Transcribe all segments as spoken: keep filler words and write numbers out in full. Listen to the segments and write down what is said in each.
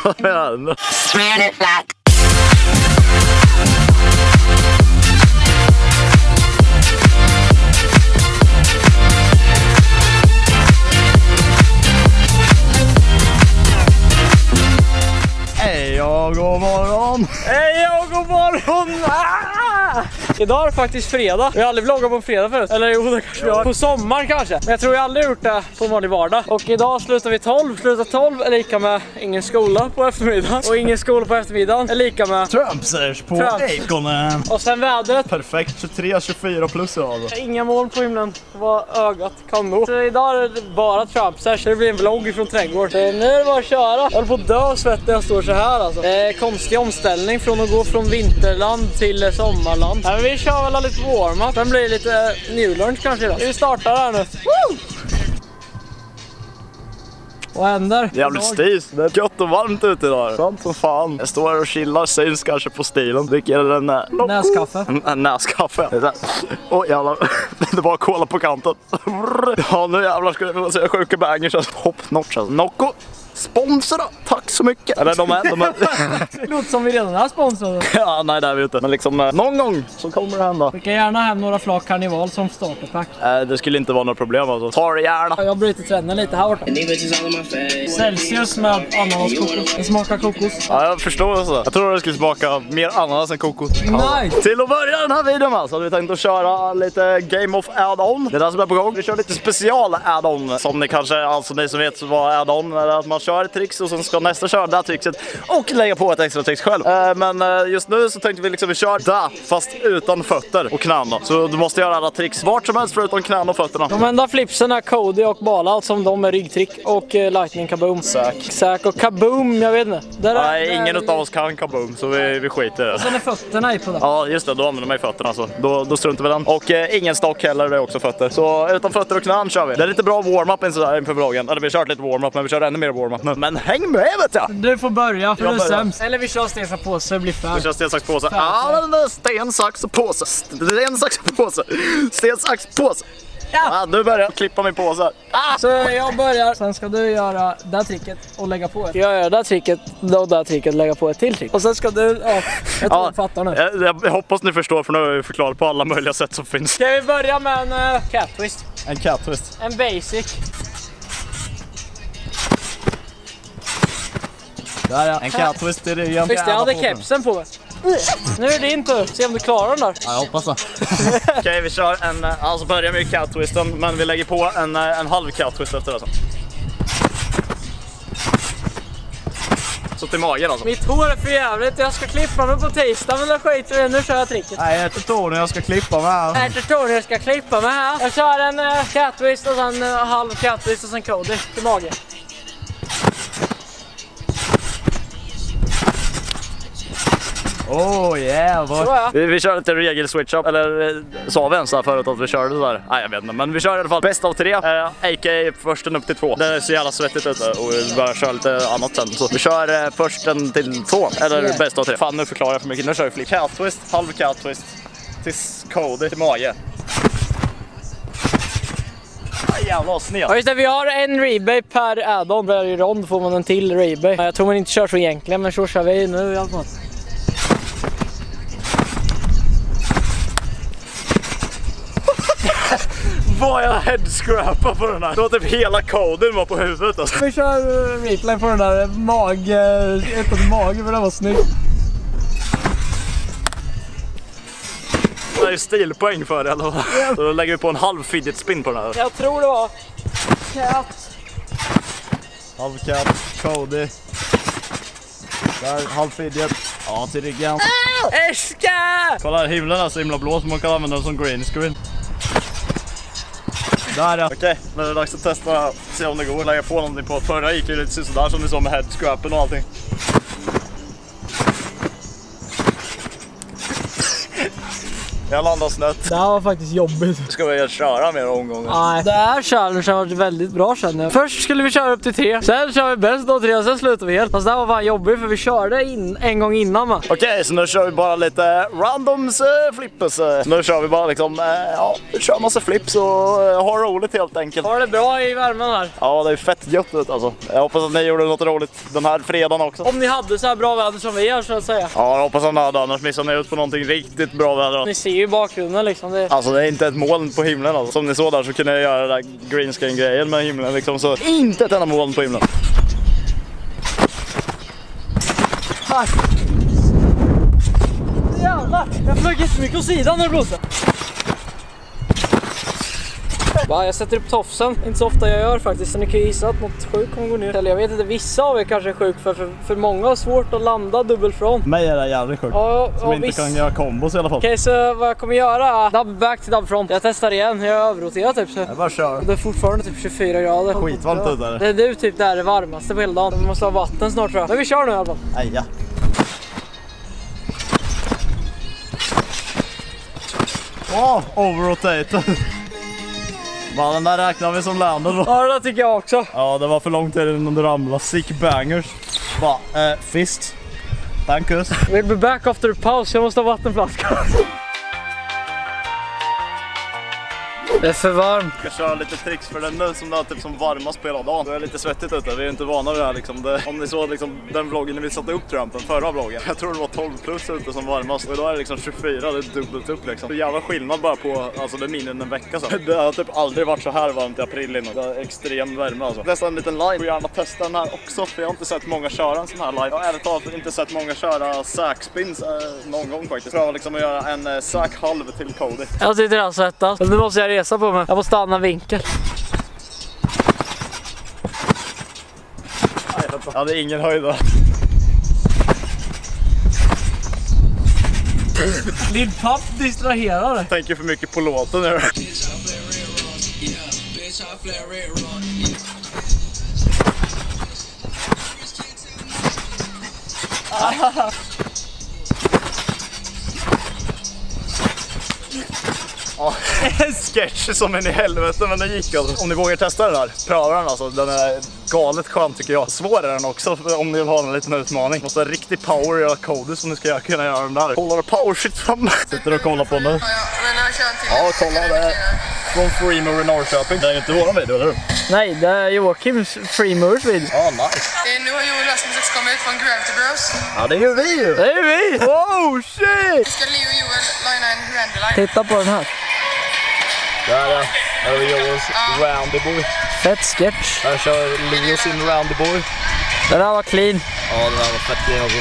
Smear it flat. Hej och god morgon! Hej och god morgon! Ah! Idag är det faktiskt fredag. Vi har aldrig vloggat på fredag förut. Eller jo, det kanske vi har. På sommar kanske. Men jag tror jag aldrig gjort det på vanlig vardag. Och idag slutar vi tolv. Slutar tolv är lika med ingen skola på eftermiddagen. Och ingen skola på eftermiddagen är lika med Trumpsers på Ekonen. Och sen vädret. Perfekt, tjugotre tjugofyra plus alltså. Inga moln på himlen. Vad ögat kan nå. Så idag är det bara Trumpsers. Det blir en vlogg från trädgård. Så nu är det bara att köra. Jag håller på att dö av svett när jag står så här alltså. Det är konstig omställning från att gå från vinterland till sommarland. Ja, vi kör väl lite warm-up. Sen blir det lite new lunch kanske då. Vi startar här nu. Woo! Vad händer? Jävligt stis. Det är gött och varmt ute idag. Skönt som fan. Jag står här och chillar, syns kanske på stilen. Dricker en äh, näskaffe. En, en näskaffe. Åh oh, jävlar. Det är bara att kolla på kanten. Ja nu jävlar ska jag säga sjuka bangers. Hopp notch alltså. Nocco. Sponsra, tack så mycket. Eller de är, de är... Det låter som vi redan är sponsrade. Ja, nej det är vi inte. Men liksom eh, någon gång så kommer det hända. Vi kan gärna hem några flak karneval som starterpack. Eh, det skulle inte vara något problem alltså. Ta det gärna. Jag bryter trenden lite här borta. Celsius med ananas-kokos. Det smakar kokos. Ja, jag förstår det så. Jag tror det skulle smaka mer ananas än kokos. Nice. Till att börja den här videon alltså, hade vi tänkt att köra lite Game of Add-on. Det är det som är på gång. Vi kör lite special add-on. Som ni kanske, alltså ni som vet vad add-on är, att man kör ett tricks och sen ska nästa köra det här trickset och lägga på ett extra tricks själv. Eh, men eh, just nu så tänkte vi liksom vi kör där fast utan fötter och knän då. Så du måste göra alla tricks vart som helst förutom knän och fötterna. De enda flipsen är Cody och Bala som de är ryggtrick och eh, Lightning Kaboom. Säk. Säk och Kaboom, jag vet inte. Där är, Nej, där ingen är... utav oss kan Kaboom så vi, vi skiter i det. Och sen är fötterna i på den. Ja just det, då använder man ju fötterna så. Då, då struntar vi den. Och eh, ingen stock heller, det är också fötter. Så utan fötter och knän kör vi. Det är lite bra warm-up inför vloggen. Eller vi har kört lite warm-up men vi kör ännu mer warm-up nu. Men häng med vet jag! Du får börja, för Jag du är börjar. sämst. Eller vi kör sten, sax, påse, blir färd. Vi kör sten, sax, påse. Ja, den där sten, sax och påse. Sten, sax, påse. Sten, sax, påse. Ja. Ja, du börjar klippa min påse. Ah. Så jag börjar, sen ska du göra det här tricket och lägga på ett. Jag gör det här tricket och det här tricket och lägga på ett till trick. Och sen ska du, ja, jag tror ja, jag fattar nu. Jag, jag, jag hoppas ni förstår för nu har jag förklarat på alla möjliga sätt som finns. Ska vi börja med en uh, cat twist? En cat twist. En basic. Där ja, en cat twist i ryggen. Just det, jag hade kepsen på mig. Nu är det din tur, se om du klarar den där. Ja, jag hoppas det. Okej, okay, vi kör en, alltså börjar med cat twisten, men vi lägger på en, en halv cat twist efter det så. Så till magen alltså. Mitt hår är för jävligt, jag ska klippa mig på tisdag men då skiter vi, nu kör jag tricket. Nej, jag heter Tony, jag ska klippa mig här. Jag heter Tony, jag ska klippa mig här. Jag kör en uh, cat twist och sen uh, halv cat twist och sen Cody till magen. Oh yeah, vad... vi, vi kör lite regel switch up. Eller sa vi ens här förut att vi körde sådär? Nej jag vet inte, men vi kör i alla fall bäst av tre, eh, A K A försten upp till två. Det är så jävla svettigt ute och vi börjar köra lite annat sen. Så vi kör eh, försten till två, eller yeah. Bäst av tre. Fan nu förklarar jag för mycket, nu kör vi flip. Cat twist, halv cat twist till Cody, till mage. Jävla sned. Ja just det, vi har en rebay per add-on. Varje rond får man en till rebay. Jag tror man inte kör så egentligen, men så kör vi nu i alla fall. Vad jag headscrapar på den här. Det var typ hela koden var på huvudet alltså. Vi kör uh, replay på den där mag, uh, utan mage för det var snyggt. Det är ju stilpoäng för det eller vad? Yeah. Då lägger vi på en halv fidget spin på den här. Jag tror det var cat. Halv cat, Cody. Där, halv fidget. Ja, till ryggen. Ah, äska! Kolla här, himlen är så himla blå så man kan använda den som green screen. Där ja. Okej, okay, nu är det dags att testa, se om det går att lägga på någonting på. Förra gick ju lite sådär som ni såg med headscrapen och allting. Jag landar snett. Det här var faktiskt jobbigt. Ska vi köra mer omgångar? Nej, det här challenge har varit väldigt bra känner jag. Först skulle vi köra upp till tre, sen kör vi bäst då tre och sen slutar vi helt. Fast det här var fan jobbigt för vi körde in en gång innan man. Okej, okay, så nu kör vi bara lite randoms uh, flippers. Så nu kör vi bara liksom, uh, ja, vi kör massa flips och uh, har roligt helt enkelt. Har det bra i värmen här? Ja, det är fett gött ut alltså. Jag hoppas att ni gjorde något roligt den här fredagen också. Om ni hade så här bra väder som vi har så att säga. Ja, jag hoppas att ni hade, annars missar ni ut på någonting riktigt bra väder. Ni ser ju bakgrunden liksom. Det... Alltså det är inte ett moln på himlen alltså. Som ni såg där så kunde jag göra det där green screen grejen med himlen liksom. Så inte ett enda moln på himlen. Här. Jävlar, jag flög jättemycket åt sidan när det blåste. Va, jag sätter upp tofsen, inte så ofta jag gör faktiskt, så ni kan ju gissa att något sjukt kommer gå ner. Eller jag vet inte, vissa av er kanske är sjuk för, för, för många har svårt att landa dubbelfront. Mig är det jävligt sjukt. Ja, som ja, inte viss... kan göra kombos i alla fall. Okej, okay, så vad jag kommer göra? Double back till double front. Jag testar igen, jag överroterar typ så. Jag bara kör. Och det är fortfarande typ tjugofyra grader. Skitvarmt ut där. Det är du typ där det varmaste på hela dagen. Vi måste ha vatten snart tror jag. Men vi kör nu i alla fall. Nej, ja. Wow, overrotate. Va, den där räknar vi som länder då. Ja, det tycker jag också. Ja, det var för lång tid innan du ramlade. Sick bangers. Va, eh, fist. Tankus. We'll be back after the pause. Jag måste ha vattenflaska. Det är för varmt. Jag ska köra lite tricks för den nu som det är typ som varmast på hela dagen. Det är lite svettigt ute, vi är inte vana vid det här liksom. Det, om ni såg liksom den vloggen när vi satte upp trampen, förra vloggen. Jag tror det var tolv plus ute som varmast. Och idag är det liksom tjugofyra, det är dubbelt upp liksom. Det är jävla skillnad bara på, alltså det är mindre än en vecka sedan. Det har typ aldrig varit så här varmt i april innan. Det är extrem värme alltså. Nästan en liten live. Jag vill gärna testa den här också, för jag har inte sett många köra en sån här live. Jag har ärligt talat inte sett många köra sackspins eh, någon gång faktiskt. Pröva liksom att göra en eh, sack halv till Cody. Jag sitter alltså svettas. Nu måste jag resa på mig. Jag måste stanna vinkel. Jag hade ingen höjd. Din papp distraherar dig. Tänker för mycket på låten nu. Ja, en sketch som en i helvete, men det gick alltså. Om ni vågar testa den här, pröva den alltså. Den är galet skön tycker jag. Svår är den också om ni vill ha en liten utmaning. Måste ha riktig power i Cody som ni ska kunna göra den där. Kollar power shit fram. Sitter och kollar på nu. Ja, men jag kör en till. Ja, kolla det. Från Freemore i Norrköping. Det är inte våran video, eller hur? Nej, det är Joakims Freemores video. Ja, nice. Nu har Joel Rasmus kommit från Gravity Bros. Ja, det gör vi ju. Det är vi! Wow, shit! Ska Leo och Joel linea en Randy-line? Titta på den här. Där är, där är Joels Roundy Boy. Fett sketch. Där kör Leo sin Roundy Boy. Den här var clean. Ja, den här var fett clean också.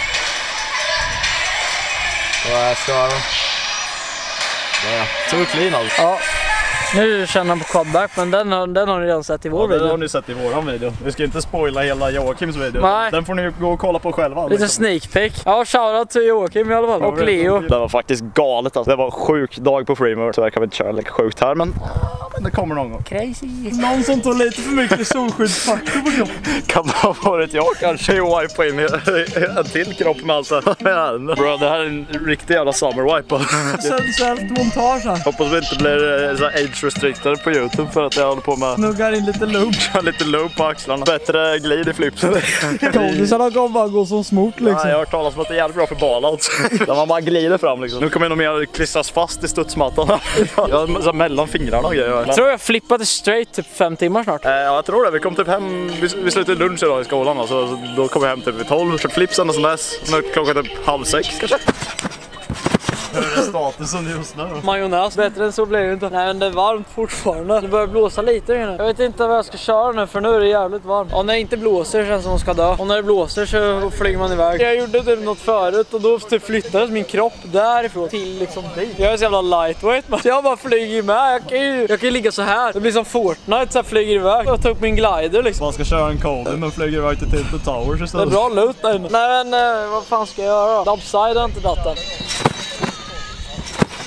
Och här kör den. Ja, too clean alltså. Ja. Nu känner han på quadback, men den har, den har ni redan sett i vår ja, video. Den har ni sett i våran video. Vi ska inte spoila hela Joakims video. Nej. Den får ni gå och kolla på själva. Lite liksom. Sneak peek. Ja, shoutout till Joakim i alla fall. Och Leo. Det var faktiskt galet alltså. Det var en sjuk dag på Freemore. Tyvärr kan vi inte köra lika sjukt här, men, men det kommer någon gång. Crazy. Någon som tog lite för mycket solskyddsfaktor på kroppen. Kan det ha varit jag kanske? Jag wipe in en till kropp med allt det här. Bro, det här är en riktig jävla summer wipe. Sensuellt montage här. Hoppas vi inte blir så age restricted på YouTube för att jag håller på med Snuggar in lite loop. lite loop på axlarna. Bättre glid i flipsen. Kodisarna kan bara gå som smort liksom. Ja, jag har hört talas om att det är jävligt bra för balans. Där man bara glider fram liksom. Nu kommer jag nog mer klistras fast i studsmattan. Jag har så mellan fingrarna och grejer. Jag tror jag flippade straight typ fem timmar snart. Eh, ja, jag tror det. Vi kom typ hem, vi, vi slutade lunch idag i skolan. Alltså, så då kom jag hem typ vid tolv. Kört flipsen och sån dess. Nu är klockan typ halv sex kanske. Hur är statusen just nu? Majonnäs, bättre än så blir det inte. Nej, men det är varmt fortfarande. Det börjar blåsa lite nu. Jag vet inte vad jag ska köra nu, för nu är det jävligt varmt. Och när det inte blåser känns det som man ska dö. Och när det blåser så flyger man iväg. Jag gjorde typ något förut och då typ flyttades min kropp därifrån till liksom dit. Jag är så jävla lightweight man. Så jag bara flyger med. Jag kan ju, jag kan ju ligga så här. Det blir som Fortnite, så jag flyger iväg. Jag tar upp min glider liksom. Man ska köra en Cody men flyger iväg till Tilted Towers Det är istället. bra loot där inne. Nej men vad fan ska jag göra? Dubside är inte datten.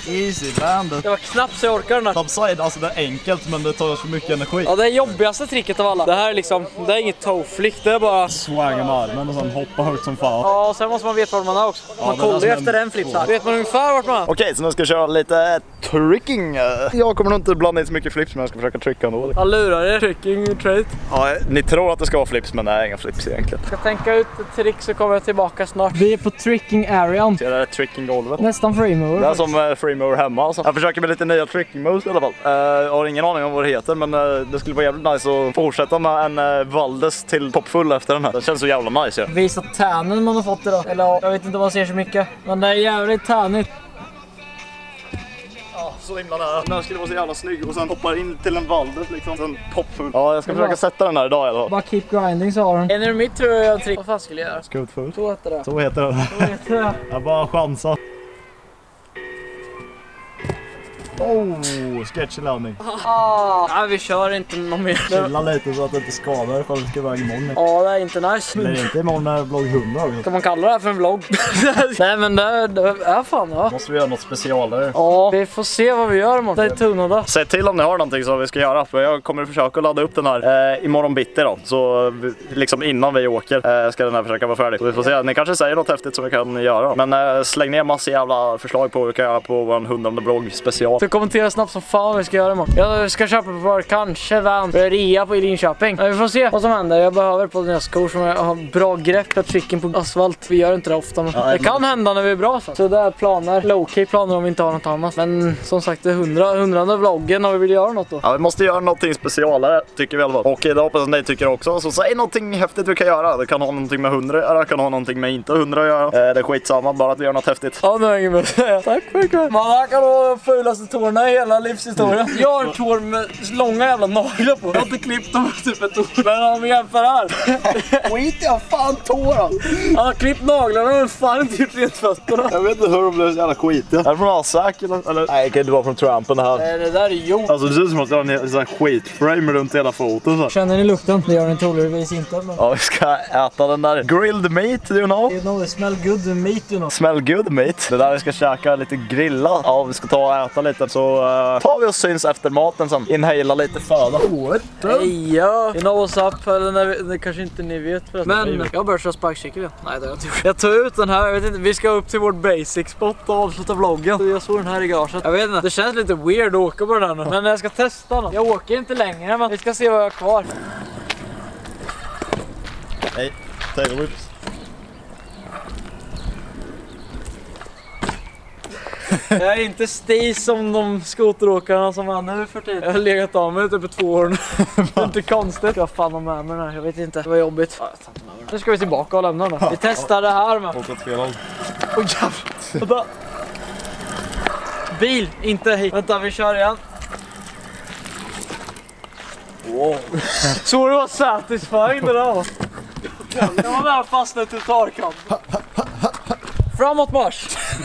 Easy bandet. Det var knappt så jag orkar den här. Topside, alltså det är enkelt men det tar så mycket energi. Ja, det är jobbigaste tricket av alla. Det här är liksom, det är inget toe flick, det är bara swanga med armen och sen hoppa högt som fan. Ja, och sen måste man veta var man är också. Man ja, kollar ju efter en flip här. Vet man ungefär vart man är. Okej, så nu ska jag köra lite tricking. Jag kommer nog inte blanda in så mycket flips men jag ska försöka trycka ändå. Jag lurar er, tricking trait. Ja, ni tror att det ska vara flips men det är inga flips egentligen. Jag ska tänka ut ett trick så kommer jag tillbaka snart. Vi är på tricking arean. Det är tricking golvet. Nästan free mover. Det är som uh, free mover hemma alltså. Jag försöker med lite nya tricking moves i alla fall. Uh, jag har ingen aning om vad det heter men uh, det skulle vara jävligt nice att fortsätta med en uh, Valdes till toppfull efter den här. Det känns så jävla nice. Ja. Visa tänen man har fått idag. Eller jag vet inte om man ser så mycket. Men det är jävligt tänigt. Ja, så himla nära. Den här skulle vara så jävla snygg och sen hoppar in till en Valdes liksom. Sen toppfull. Ja, jag ska försöka sätta den här idag i alla fall. Bara keep grinding så har den. En är mitt tror jag jag trick. Vad fan skulle jag göra? Skutfull. Så heter det. Så heter det. Så heter det. Jag bara chansar. Oh, sketchy landning. Ah, nej, vi kör inte någon mer. Chilla lite så att det inte skadar ifall vi ska iväg imorgon. Ja, det är inte nice. Men det är inte imorgon när vlogg hundra också. Kan man kalla det här för en vlogg? Nej, men det, det är fan, ja. Måste vi göra något specialare? Ja, vi får se vad vi gör imorgon. Det är tunade. Säg till om ni har någonting som vi ska göra. För jag kommer försöka ladda upp den här eh, imorgon bitti då. Så liksom innan vi åker eh, ska den här försöka vara färdig. Så vi får se. Ni kanske säger något häftigt som vi kan göra. Men eh, släng ner massa jävla förslag på vad vi kan göra på vår hundrade blogg special. Så kommentera snabbt som fan vad vi ska göra imorgon. Jag ska köpa på kanske van för rea på i Linköping. Men vi får se vad som händer. Jag behöver på dina skor som har bra grepp på tricken på asfalt. Vi gör inte det ofta. Men ja, det kan hända när vi är bra så. Så det är planer. Low-key planer om vi inte har något annat. Men som sagt det är hundra, hundrade vloggen och vi vill göra något då. Ja, vi måste göra någonting specialare tycker vi i alla fall. Och idag hoppas att ni tycker också. Så säg någonting häftigt vi kan göra. Det kan ha någonting med hundra eller det kan ha någonting med inte hundra att göra. Eh, det är skitsamma, bara att vi gör något häftigt. Ja, nu är ingen med att säga. Tack för ikväll. Man här kan ha de fulaste tårna i hela livshistorien. Jag har tår med långa jävla naglar på. Jag har inte klippt dem typ ett år. Men om vi jämför här. Skit jag fan tårar. Han har klippt naglarna men fan inte gjort rent fötterna. Jag vet inte hur de blev så jävla skitiga. Är det från Asak eller? eller? Nej, det kan inte vara från Trampen det här. Nej, det där är gjort. Alltså det ser ut som att jag har en sån här skitframe runt hela foten så. Känner ni lukten? Det gör den troligtvis inte. Men... Ja, vi ska äta den där grilled meat, you know. You know, it smell good meat, you know. Smell good meat. Det där vi ska käka lite grilla. Ja, vi ska ta och äta lite så uh, tar vi oss syns efter maten sen. Inhala lite föda. Hej ja. You know what's up? Eller när vi, det kanske inte ni vet förresten. Men jag börjar köra sparkcykel. Nej, det har jag inte gjort. Jag tog ut den här. Jag vet inte. Vi ska upp till vårt basic spot och avsluta vloggen. Jag såg den här i garaget. Jag vet inte. Det känns lite weird att åka på den här nu. Men jag ska testa den. Jag åker inte längre men vi ska se vad jag har kvar. Hej. Tail whips. Jag är inte stis som de skoteråkarna som var nu för tiden. Jag har legat av mig typ på två år nu. Det är inte konstigt. Jag fan har med mig den här. Jag vet inte. Det var jobbigt. Ja, jag tar inte med mig. Nu ska vi tillbaka och lämna den. Vi testar det här med. Åt åt fel håll. Åh jävlar. Bil, inte hit. Vänta, vi kör igen. Wow. Så det var satisfying det där. Jag var där fastnat i tarkamp. Framåt marsch.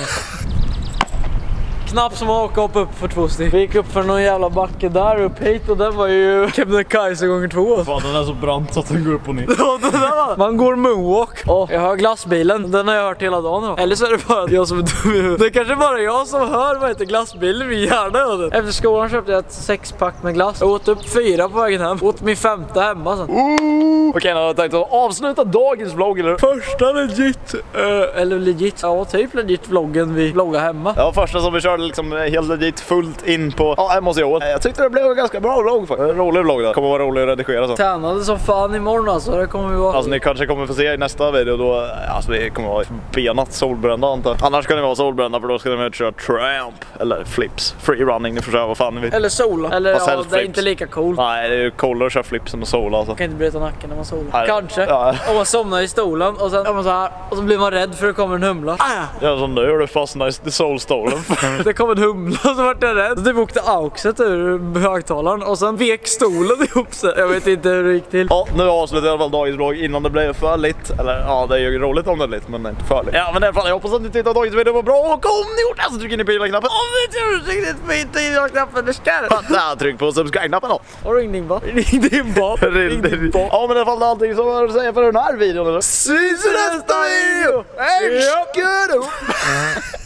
Knappt som att åka upp för två steg. Vi gick upp för någon jävla backe där upp hit och den var ju Kebnekaise gånger två. Fan, den är så brant så att den går upp och ner. Ja, den där. Man går moonwalk. Åh, jag hör glassbilen. Den har jag hört hela dagen då. Eller så är det bara jag som är dum i huvudet. Det är kanske bara jag som hör vad heter glassbilen. Vi gärna hör det. Efter skolan köpte jag ett sexpack med glass. Jag åt upp fyra på vägen hem. Åt min femte hemma sen. Ooh. Okej, nu har jag tänkt att avsluta dagens vlogg. Eller? Första legit. Uh, eller legit. Ja, typ legit vloggen vi vloggar hemma. Ja, första som vi körde liksom helt legit fullt in på ja, hemma hos jag. Jag tyckte det blev en ganska bra vlogg faktiskt. En rolig vlogg där. Kommer vara rolig att redigera så. Tränade som fan imorgon alltså. Det kommer vi vara. Alltså ni kanske kommer få se i nästa video då alltså vi kommer vara benat solbrända antar. Annars kan ni vara solbrända för då ska ni köra tramp eller flips. Free running, ni får köra vad fan ni vill. Eller sola. Eller ja, det är inte lika cool. Nej, det är ju coolare att köra flips än att sola alltså. Man kan inte bryta nacken när man solar. Nej. Kanske. Ja. Om man somnar i stolen och sen man så här och så blir man rädd för att det kommer en humla. Ah! Ja, som nu är det fastnar i solstolen. Det kommer en humla så vart jag rädd. Så det åkte auxet ur högtalaren och sen vek stolen ihop sig. Jag vet inte hur det gick till. Ja, nu avslutar jag i alla fall dagens vlogg innan det blev för lite. Eller ja, det är ju roligt om det är lite, men det är inte för lite. Ja, men i alla fall, jag hoppas att ni tyckte att dagens video var bra. Och om ni gjort det så trycker ni på gilla-knappen. Om ni tycker det är riktigt fint, gilla-knappen, det ska det. Tryck på subscribe-knappen då. Och ring din bot. Ring din bot. Ring din bot. Ja, men i alla fall allting som jag har att säga för den här videon. Syns i nästa video! Hej!